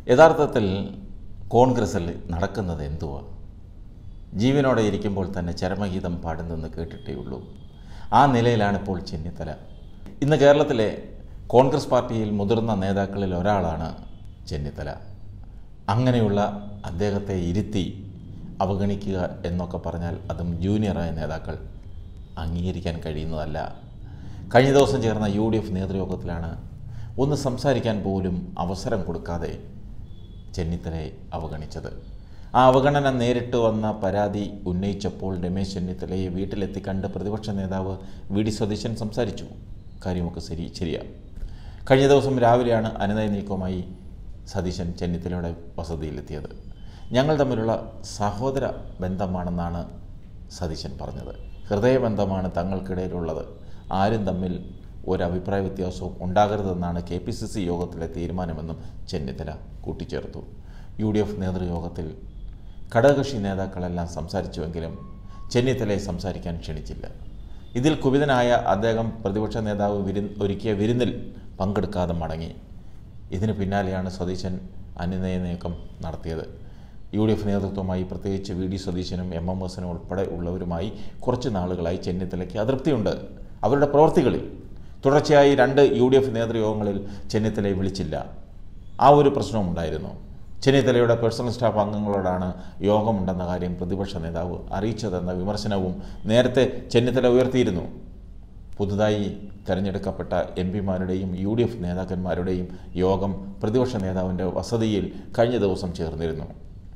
യഥാർത്ഥത്തിൽ കോൺഗ്രസിൽ നടക്കുന്നത് എന്തുവാ? ജീവനോടെ ഇരിക്കുമ്പോൾ തന്നെ ചരമഗീതം പാടുന്നെന്ന് കേട്ടിട്ടേയുള്ളൂ. ആ നിലയിലാണിപ്പോൾ ചെന്നിത്തല. ഇന്ന് കേരളത്തിലെ കോൺഗ്രസ് പാർട്ടിയിൽ മുതിർന്ന നേതാക്കളിൽ ഒരാളാണ് ചെന്നിത്തല. അങ്ങനെയുള്ള അദ്ദേഹത്തെ ഇരുത്തി അവഗണിക്കുക എന്നൊക്കെ പറഞ്ഞാൽ അതും ജൂനിയറായ നേതാക്കൾ അംഗീകരിക്കാൻ കഴിയുന്നതല്ല. കഴിഞ്ഞ ദിവസം ചേർന്ന UDF നേതൃയോഗത്തിലാണ് ഒന്ന് സംസാരിക്കാൻ പോലും അവസരം കൊടുക്കാതെ ചെന്നിത്തലയെ അവഗണിച്ചത്. ആ അവഗണന നേരിട്ട് വന്ന പരാതി ഉന്നയിച്ചപ്പോൾ രമേശ് ചെന്നിത്തലയെ വീട്ടിലെത്തി കണ്ട് പ്രതിപക്ഷ നേതാവ് VD സതീശൻ സംസാരിച്ചു. കാര്യമൊക്കെ ശരിയാണ്. കഴിഞ്ഞ ദിവസം രാവിലെയാണ് അനുനയ നീക്കവുമായി സതീശൻ ചെന്നിത്തലയുടെ വസതിയിലെത്തിയത്. ഞങ്ങൾ തമ്മിലുള്ള സഹോദര ബന്ധമാണെന്നാണ് സതീശൻ പറഞ്ഞത്. ഹൃദയബന്ധമാണ് തങ്ങൾക്കിടയിലുള്ളത്. ആരും തമ്മിൽ ഒരഭിപ്രായ വ്യത്യാസവും ഉണ്ടാകരുതെന്നാണ് KPCC യോഗത്തിലെ തീരുമാനമെന്നും ചെന്നിത്തല കൂട്ടിച്ചേർത്തു. UDF നേതൃയോഗത്തിൽ ഘടകകക്ഷി നേതാക്കളെല്ലാം സംസാരിച്ചുവെങ്കിലും ചെന്നിത്തലയെ സംസാരിക്കാൻ ക്ഷണിച്ചില്ല. ഇതിൽ കുപിതനായ അദ്ദേഹം പ്രതിപക്ഷ നേതാവ് ഒരുക്കിയ വിരുന്നിൽ പങ്കെടുക്കാതെ മടങ്ങി. ഇതിന് പിന്നാലെയാണ് സതീശൻ അനുനയ നീക്കം നടത്തിയത്. UDF നേതൃത്വമായി പ്രത്യേകിച്ച് VD സതീശനും MMSനും ഉൾപ്പെടെ ഉള്ളവരുമായി കുറച്ച് നാളുകളായി ചെന്നിത്തലയ്ക്ക് അതൃപ്തിയുണ്ട്. അവരുടെ പ്രവൃത്തികളിൽ തുടർച്ചയായി 2 UDF നേതൃയോഗങ്ങളിൽ ചെന്നിത്തലയെ വിളിച്ചില്ല. ആ ഒരു പ്രശ്നവും ഉണ്ടായിരുന്നു. ചെന്നിത്തലയുടെ പേഴ്സണൽ സ്റ്റാഫ് അംഗങ്ങളോടാണ് യോഗമുണ്ടെന്ന കാര്യം പ്രതിപക്ഷ നേതാവ് അറിയിച്ചതെന്ന വിമർശനവും നേരത്തെ ചെന്നിത്തല ഉയർത്തിയിരുന്നു. പുതുതായി തെരഞ്ഞെടുക്കപ്പെട്ട MPമാരുടെയും UDF നേതാക്കന്മാരുടെയും യോഗം പ്രതിപക്ഷ നേതാവിൻ്റെ വസതിയിൽ കഴിഞ്ഞ ദിവസം ചേർന്നിരുന്നു.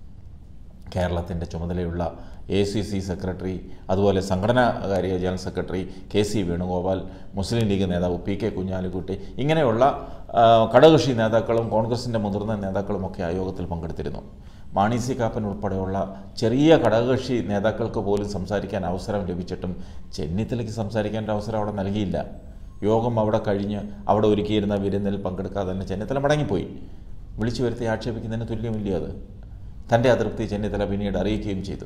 കേരളത്തിൻ്റെ ചുമതലയുള്ള ACC സെക്രട്ടറി, അതുപോലെ സംഘടനാകാര്യ general secretary KC Venugopal, Muslim League നേതാവ് PK കുഞ്ഞാലിക്കുട്ടി, ഇങ്ങനെയുള്ള ഘടകകക്ഷി നേതാക്കളും കോൺഗ്രസിൻ്റെ മുതിർന്ന നേതാക്കളുമൊക്കെ ആ യോഗത്തിൽ പങ്കെടുത്തിരുന്നു. മാണി സി കാപ്പൻ ഉൾപ്പെടെയുള്ള ചെറിയ ഘടകകക്ഷി നേതാക്കൾക്ക് പോലും സംസാരിക്കാൻ അവസരം ലഭിച്ചിട്ടും ചെന്നിത്തലയ്ക്ക് സംസാരിക്കാൻ അവസരം അവിടെ നൽകിയില്ല. യോഗം അവിടെ കഴിഞ്ഞ് അവിടെ ഒരുക്കിയിരുന്ന വിരുന്നിൽ പങ്കെടുക്കാതെ തന്നെ ചെന്നിത്തല മടങ്ങിപ്പോയി. വിളിച്ചു വരുത്തി ആക്ഷേപിക്കുന്നതിന് തുല്യമില്ല അത്. തൻ്റെ അതൃപ്തി ചെന്നിത്തല പിന്നീട് അറിയിക്കുകയും ചെയ്തു.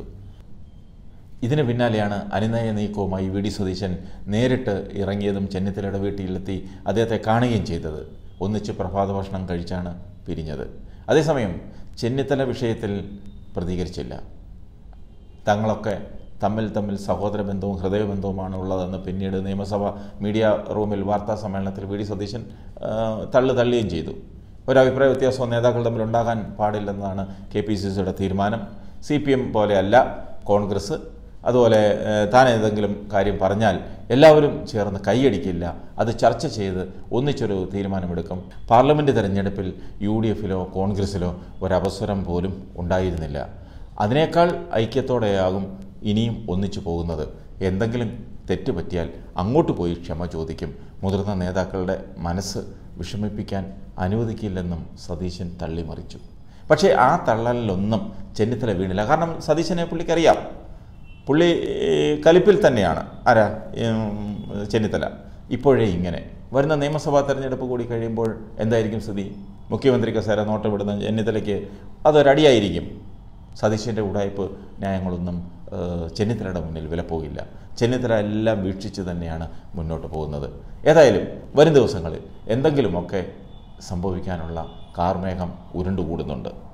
ഇതിന് പിന്നാലെയാണ് അനുനയ നീക്കവുമായി VD സതീശൻ നേരിട്ട് ഇറങ്ങിയതും ചെന്നിത്തലയുടെ വീട്ടിലെത്തി അദ്ദേഹത്തെ കാണുകയും ചെയ്തത്. ഒന്നിച്ച് പ്രഭാത ഭക്ഷണം കഴിച്ചാണ് പിരിഞ്ഞത്. അതേസമയം ചെന്നിത്തല വിഷയത്തിൽ പ്രതികരിച്ചില്ല. തങ്ങളൊക്കെ തമ്മിൽ സഹോദര ബന്ധവും ഹൃദയബന്ധവുമാണ് ഉള്ളതെന്ന് പിന്നീട് നിയമസഭ മീഡിയ റൂമിൽ വാർത്താ സമ്മേളനത്തിൽ VD സതീശൻ തള്ളുകയും ചെയ്തു. ഒരഭിപ്രായ വ്യത്യാസവും നേതാക്കൾ തമ്മിൽ ഉണ്ടാകാൻ പാടില്ലെന്നാണ് KPCCയുടെ തീരുമാനം. CPM പോലെയല്ല കോൺഗ്രസ്. അതുപോലെ താൻ ഏതെങ്കിലും കാര്യം പറഞ്ഞാൽ എല്ലാവരും ചേർന്ന് കൈയടിക്കില്ല, അത് ചർച്ച ചെയ്ത് ഒന്നിച്ചൊരു തീരുമാനമെടുക്കും. പാർലമെൻറ്റ് തെരഞ്ഞെടുപ്പിൽ UDFലോ കോൺഗ്രസ്സിലോ ഒരവസരം പോലും ഉണ്ടായിരുന്നില്ല. അതിനേക്കാൾ ഐക്യത്തോടെയാകും ഇനിയും ഒന്നിച്ചു പോകുന്നത്. എന്തെങ്കിലും തെറ്റ് പറ്റിയാൽ അങ്ങോട്ട് പോയി ക്ഷമ ചോദിക്കും. മുതിർന്ന നേതാക്കളുടെ മനസ്സ് വിഷമിപ്പിക്കാൻ അനുവദിക്കില്ലെന്നും സതീശൻ തള്ളിമറിച്ചു. പക്ഷേ ആ തള്ളലിലൊന്നും ചെന്നിത്തല വീണില്ല. കാരണം സതീശനെ പുള്ളിക്കറിയാം. പുള്ളി കലിപ്പിൽ തന്നെയാണ്. ആരാ? ചെന്നിത്തല. ഇപ്പോഴേ ഇങ്ങനെ വരുന്ന നിയമസഭാ തെരഞ്ഞെടുപ്പ് കൂടി കഴിയുമ്പോൾ എന്തായിരിക്കും സ്ഥിതി? മുഖ്യമന്ത്രി കസേര നോട്ടമിടുന്ന ചെന്നിത്തലയ്ക്ക് അതൊരടിയായിരിക്കും. സതീശൻ്റെ ഉടായ്പ് ന്യായങ്ങളൊന്നും ചെന്നിത്തലയുടെ മുന്നിൽ വിലപ്പോകില്ല. ചെന്നിത്തല എല്ലാം വീക്ഷിച്ച് തന്നെയാണ് മുന്നോട്ട് പോകുന്നത്. ഏതായാലും വരും ദിവസങ്ങളിൽ എന്തെങ്കിലുമൊക്കെ സംഭവിക്കാനുള്ള കാർമേഘം ഉരുണ്ടുകൂടുന്നുണ്ട്.